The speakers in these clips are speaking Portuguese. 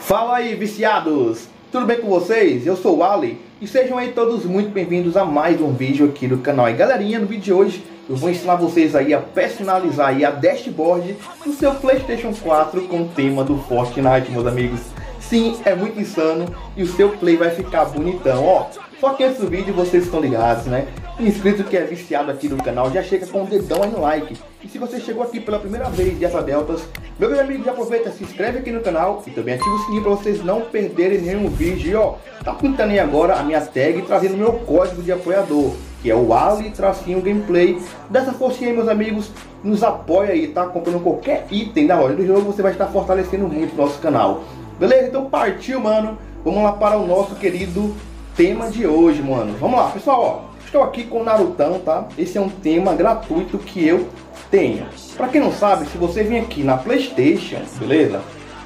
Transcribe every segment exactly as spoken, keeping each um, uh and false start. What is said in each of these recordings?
Fala aí, viciados! Tudo bem com vocês? Eu sou o Ali e sejam aí todos muito bem-vindos a mais um vídeo aqui do canal. E galerinha, no vídeo de hoje eu vou ensinar vocês aí a personalizar aí a dashboard do seu PlayStation quatro com o tema do Fortnite, meus amigos. Sim, é muito insano e o seu play vai ficar bonitão, ó. Só que antes do vídeo, vocês estão ligados, né? Inscrito que é viciado aqui no canal, já chega com o dedão aí no like. E se você chegou aqui pela primeira vez de Asa Deltas, meu grande amigo, já aproveita, se inscreve aqui no canal e também ativa o sininho para vocês não perderem nenhum vídeo. E ó, tá pintando aí agora a minha tag trazendo meu código de apoiador, que é o Ali Tracinho Gameplay. Dessa forcinha aí, meus amigos, nos apoia aí, tá? Comprando qualquer item da loja do jogo, você vai estar fortalecendo muito o nosso canal. Beleza? Então partiu, mano. Vamos lá para o nosso querido tema de hoje, mano. Vamos lá, pessoal, ó. Estou aqui com o Narutão, tá? Esse é um tema gratuito que eu tenho. Pra quem não sabe, se você vir aqui na PlayStation, beleza?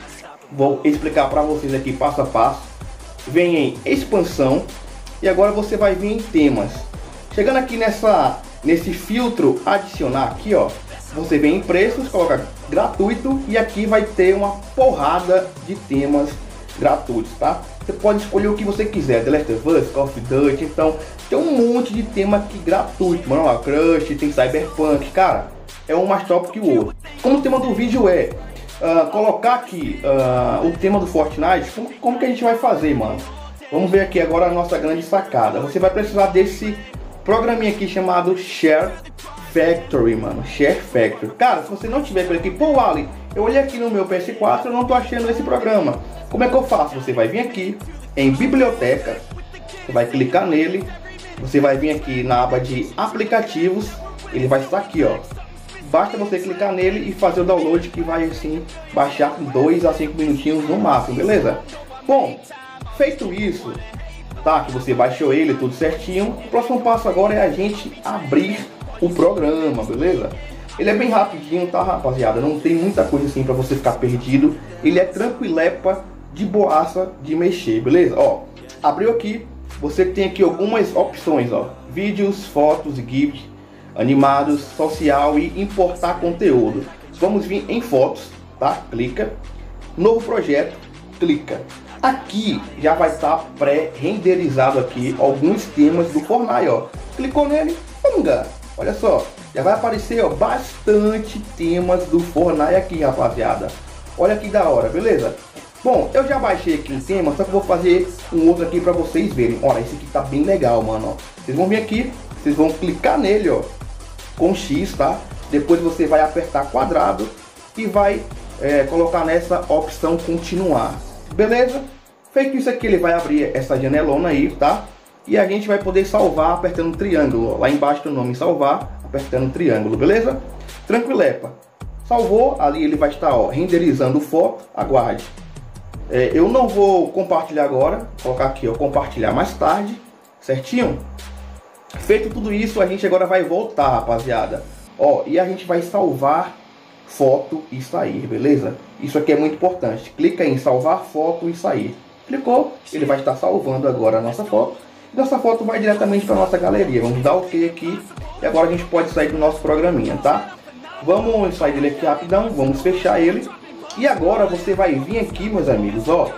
Vou explicar pra vocês aqui passo a passo. Vem em expansão e agora você vai vir em temas. Chegando aqui nessa, nesse filtro adicionar aqui, ó. Você vem em preços, coloca gratuito e aqui vai ter uma porrada de temas gratuitos, tá? Você pode escolher o que você quiser, The Last of Us, Call of Duty, então tem um monte de tema aqui gratuito, mano, ó, Crush, tem Cyberpunk, cara, é um mais top que o outro. Como o tema do vídeo é uh, colocar aqui uh, o tema do Fortnite, como, como que a gente vai fazer, mano? Vamos ver aqui agora a nossa grande sacada. Você vai precisar desse programinha aqui chamado Share Factory, mano, Share Factory. Cara, se você não tiver por aqui, pô, Ali, eu olhei aqui no meu P S quatro, eu não tô achando esse programa. Como é que eu faço? Você vai vir aqui em biblioteca, você vai clicar nele, você vai vir aqui na aba de aplicativos, ele vai estar aqui, ó. Basta você clicar nele e fazer o download, que vai assim baixar dois a cinco minutinhos no máximo, beleza? Bom, feito isso, tá? Que você baixou ele tudo certinho. O próximo passo agora é a gente abrir o programa, beleza? Ele é bem rapidinho, tá, rapaziada? Não tem muita coisa assim pra você ficar perdido. Ele é tranquilepa, de boaça de mexer, beleza? Ó, abriu aqui, você tem aqui algumas opções, ó. Vídeos, fotos e GIFs, animados, social e importar conteúdo. Vamos vir em fotos, tá? Clica. Novo projeto, clica. Aqui já vai estar pré-renderizado aqui alguns temas do Fortnite, ó. Clicou nele, panga. Olha só, já vai aparecer, ó, bastante temas do Fortnite aqui, rapaziada. Olha que da hora, beleza? Bom, eu já baixei aqui um tema, só que eu vou fazer um outro aqui pra vocês verem. Olha, esse aqui tá bem legal, mano, ó. Vocês vão vir aqui, vocês vão clicar nele, ó, com X, tá? Depois você vai apertar quadrado e vai é, colocar nessa opção continuar. Beleza? Feito isso aqui, ele vai abrir essa janelona aí, tá? E a gente vai poder salvar apertando triângulo, ó. Lá embaixo do nome salvar, apertando triângulo, beleza? Tranquilepa. Salvou, ali ele vai estar, ó, renderizando foto, aguarde. É, eu não vou compartilhar agora, vou colocar aqui, ó, compartilhar mais tarde, certinho? Feito tudo isso, a gente agora vai voltar, rapaziada. Ó, e a gente vai salvar foto e sair, beleza? Isso aqui é muito importante. Clica em salvar foto e sair. Clicou, ele vai estar salvando agora a nossa foto. Nossa foto vai diretamente para nossa galeria. Vamos dar OK aqui e agora a gente pode sair do nosso programinha, tá? Vamos sair dele aqui rapidão, vamos fechar ele. E agora você vai vir aqui, meus amigos, ó,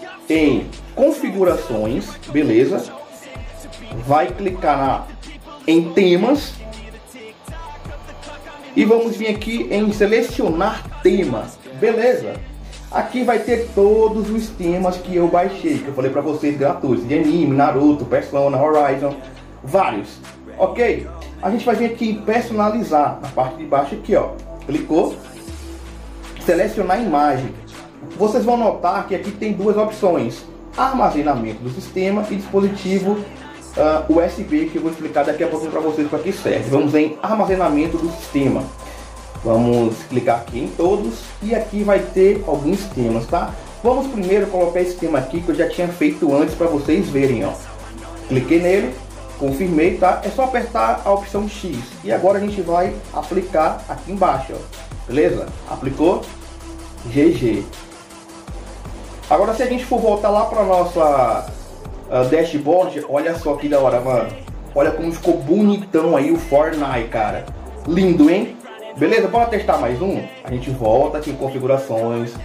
em configurações, beleza? Vai clicar na, em temas e vamos vir aqui em selecionar temas, beleza? Aqui vai ter todos os temas que eu baixei, que eu falei pra vocês, gratuitos, de anime, Naruto, Persona, Horizon, vários, ok? A gente vai vir aqui em personalizar, na parte de baixo aqui, ó, clicou, selecionar imagem. Vocês vão notar que aqui tem duas opções, armazenamento do sistema e dispositivo uh, U S B, que eu vou explicar daqui a pouco para vocês para que serve. Vamos em armazenamento do sistema. Vamos clicar aqui em todos e aqui vai ter alguns temas, tá? Vamos primeiro colocar esse tema aqui que eu já tinha feito antes para vocês verem, ó. Cliquei nele, confirmei, tá? É só apertar a opção X e agora a gente vai aplicar aqui embaixo, ó. Beleza? Aplicou, G G. Agora se a gente for voltar lá para nossa uh, dashboard, olha só que da hora, mano. Olha como ficou bonitão aí o Fortnite, cara. Lindo, hein? Beleza? Bora testar mais um? A gente volta aqui em configurações,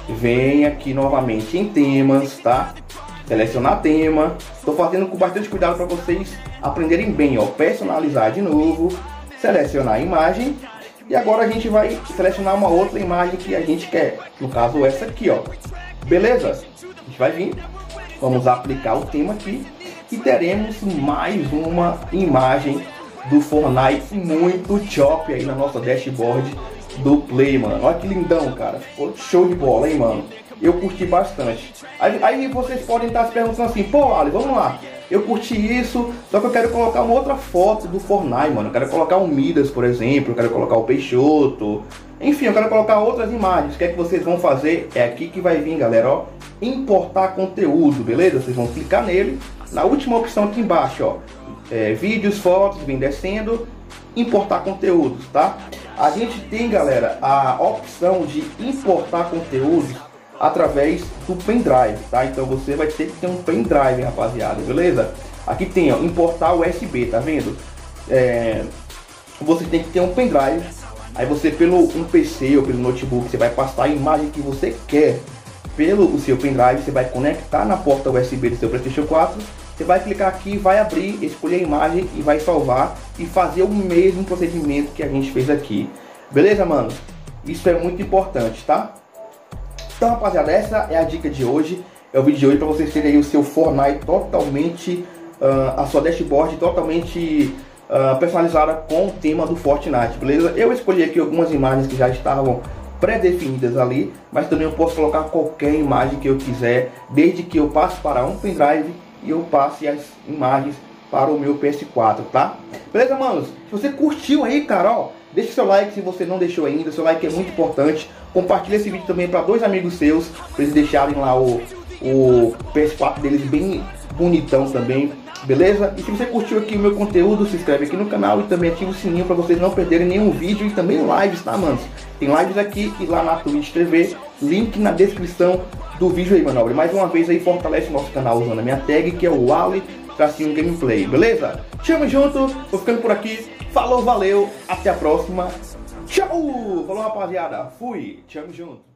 vem aqui novamente em temas, tá? Selecionar tema. Estou fazendo com bastante cuidado para vocês aprenderem bem, ó. Personalizar de novo, selecionar a imagem. E agora a gente vai selecionar uma outra imagem que a gente quer. No caso essa aqui, ó. Beleza? A gente vai vir. Vamos aplicar o tema aqui. E teremos mais uma imagem do Fortnite muito top aí na nossa dashboard do Play, mano. Olha que lindão, cara. Ficou show de bola, hein, mano. Eu curti bastante. Aí, aí vocês podem estar se perguntando assim, pô, Ali, vamos lá. Eu curti isso, só que eu quero colocar uma outra foto do Fortnite, mano. Eu quero colocar o Midas, por exemplo. Eu quero colocar o Peixoto. Enfim, eu quero colocar outras imagens. O que é que vocês vão fazer? É aqui que vai vir, galera, ó. Importar conteúdo, beleza? Vocês vão clicar nele. Na última opção aqui embaixo, ó. É, vídeos, fotos, vem descendo. Importar conteúdos, tá? A gente tem, galera, a opção de importar conteúdos através do pendrive, tá? Então você vai ter que ter um pendrive, rapaziada, beleza? Aqui tem, ó, importar U S B, tá vendo? É, você tem que ter um pendrive. Aí você, pelo um P C ou pelo notebook, você vai passar a imagem que você quer pelo o seu pendrive. Você vai conectar na porta U S B do seu PlayStation quatro. Você vai clicar aqui, vai abrir, escolher a imagem e vai salvar e fazer o mesmo procedimento que a gente fez aqui. Beleza, mano? Isso é muito importante, tá? Então, rapaziada, essa é a dica de hoje. É o vídeo de hoje para vocês terem aí o seu Fortnite totalmente, uh, a sua dashboard totalmente uh, personalizada com o tema do Fortnite, beleza? Eu escolhi aqui algumas imagens que já estavam pré-definidas ali, mas também eu posso colocar qualquer imagem que eu quiser, desde que eu passe para um pendrive e eu passe as imagens para o meu P S quatro, tá? Beleza, manos? Se você curtiu aí, cara, ó, deixa seu like se você não deixou ainda. Seu like é muito importante. Compartilha esse vídeo também para dois amigos seus, para eles deixarem lá o, o P S quatro deles bem bonitão também, beleza? E se você curtiu aqui o meu conteúdo, se inscreve aqui no canal e também ativa o sininho para vocês não perderem nenhum vídeo e também lives, tá, manos? Tem lives aqui e lá na Twitch T V, link na descrição do vídeo aí, manobre. Mais uma vez aí, fortalece o nosso canal usando a minha tag, que é o Ali Tracinho Gameplay, beleza? Tamo junto, vou ficando por aqui. Falou, valeu, até a próxima. Tchau! Falou, rapaziada. Fui, tamo junto.